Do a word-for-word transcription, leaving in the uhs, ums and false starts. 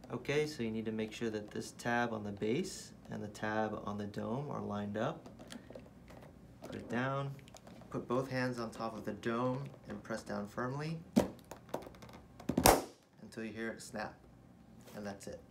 Okay, so you need to make sure that this tab on the base and the tab on the dome are lined up. Put it down, put both hands on top of the dome and press down firmly until you hear it snap, and that's it.